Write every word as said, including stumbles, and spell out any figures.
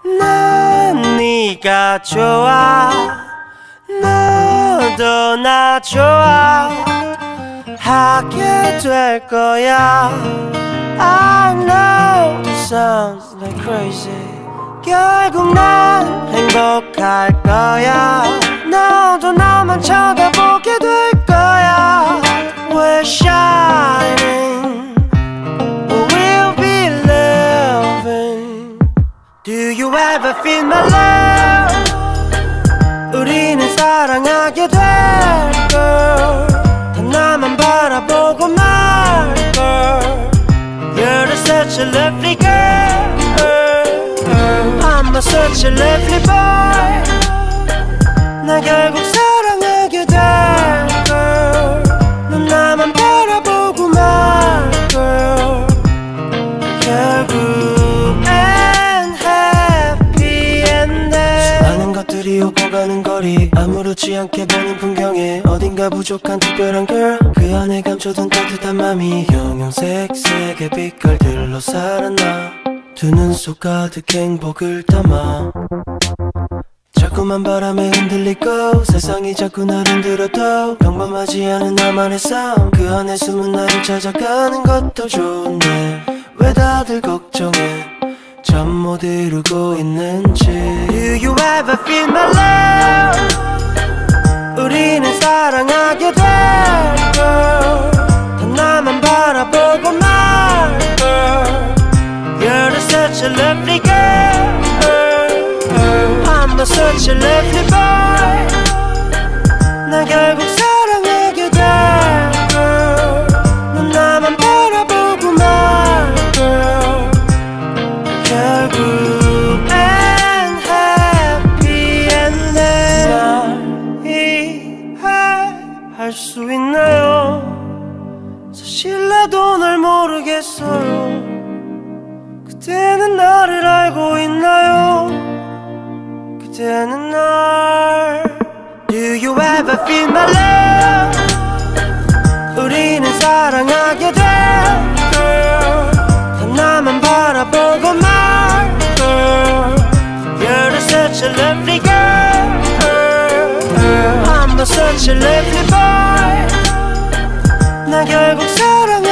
난 네가 좋아 너도 나 좋아하게 될 거야. I know this sounds like crazy. 결국 난 행복할 거야. 너도 나만 쳐다보게 될 거야. We're shining, we'll be loving. Do you ever feel my love? 우리는 사랑하게 될걸. 다 나만 바라보고 말걸. You're such a lovely girl. I'm such a lovely boy. 나 결국 사랑하게 될걸. 넌 나만 바라보고 말걸. 결국엔 happy ending. 수많은 것들이 오고 가는 거리, 아무렇지 않게 보는 풍경에 어딘가 부족한 특별한 girl. 그 안에 감춰둔 따뜻한 맘이 형형색색의 빛깔들로 살아나. 두 눈 속 가득 행복을 담아. 자꾸만 바람에 흔들리고 세상이 자꾸 날 흔들어도 평범하지 않은 나만의 삶. 그 안에 숨은 나를 찾아가는 것도 좋은데 왜 다들 걱정해 잠 못 이루고 있는지. Do you ever feel my love? 우리는 사랑하게 될걸. 다 나만 바라보고 말걸. You're such a lovely girl. I'm such a lovely boy. 나 결국 사랑하게 될걸. 넌 나만 바라보고 말걸. 결국엔 happy ending. 날 이해할 수 있나요? 사실 나도 널 모르겠어요. 그대는 나를 알고 있나요? 그대는 날. Do you ever feel my love? 우리는 사랑하게 될걸. 다 나만 바라보고 말걸. You're such a lovely girl. I'm such a lovely boy. 나 결국 사랑